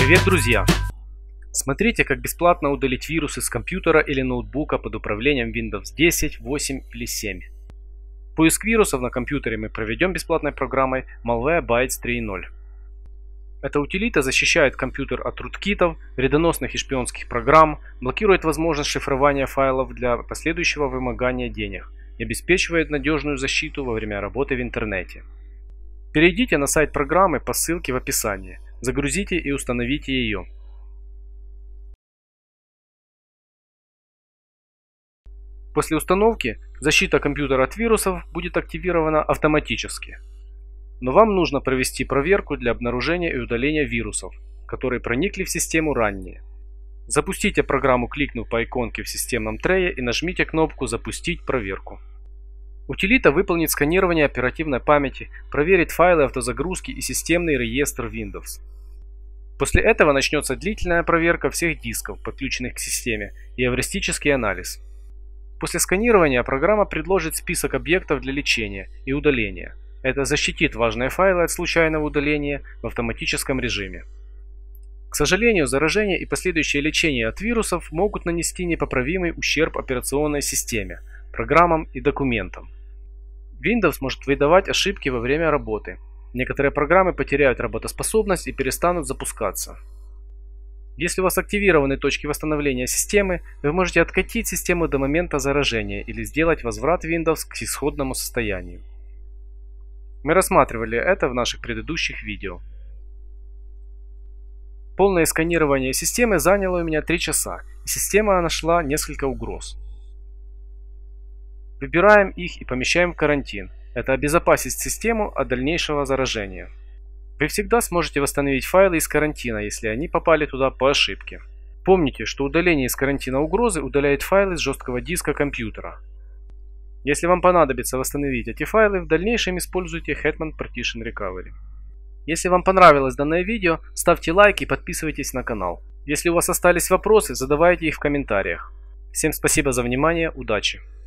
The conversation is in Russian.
Привет, друзья! Смотрите, как бесплатно удалить вирусы с компьютера или ноутбука под управлением Windows 10, 8 или 7. Поиск вирусов на компьютере мы проведем бесплатной программой Malwarebytes 3.0. Эта утилита защищает компьютер от руткитов, вредоносных и шпионских программ, блокирует возможность шифрования файлов для последующего вымогания денег и обеспечивает надежную защиту во время работы в интернете. Перейдите на сайт программы по ссылке в описании, загрузите и установите ее. После установки защита компьютера от вирусов будет активирована автоматически. Но вам нужно провести проверку для обнаружения и удаления вирусов, которые проникли в систему ранее. Запустите программу, кликнув по иконке в системном трее и нажмите кнопку «Запустить проверку». Утилита выполнит сканирование оперативной памяти, проверит файлы автозагрузки и системный реестр Windows. После этого начнется длительная проверка всех дисков, подключенных к системе, и эвристический анализ. После сканирования программа предложит список объектов для лечения и удаления. Это защитит важные файлы от случайного удаления в автоматическом режиме. К сожалению, заражение и последующее лечение от вирусов могут нанести непоправимый ущерб операционной системе, программам и документам. Windows может выдавать ошибки во время работы. Некоторые программы потеряют работоспособность и перестанут запускаться. Если у вас активированы точки восстановления системы, вы можете откатить систему до момента заражения или сделать возврат Windows к исходному состоянию. Мы рассматривали это в наших предыдущих видео. Полное сканирование системы заняло у меня 3 часа, и система нашла несколько угроз. Выбираем их и помещаем в карантин. Это обезопасит систему от дальнейшего заражения. Вы всегда сможете восстановить файлы из карантина, если они попали туда по ошибке. Помните, что удаление из карантина угрозы удаляет файлы с жесткого диска компьютера. Если вам понадобится восстановить эти файлы, в дальнейшем используйте Hetman Partition Recovery. Если вам понравилось данное видео, ставьте лайк и подписывайтесь на канал. Если у вас остались вопросы, задавайте их в комментариях. Всем спасибо за внимание, удачи!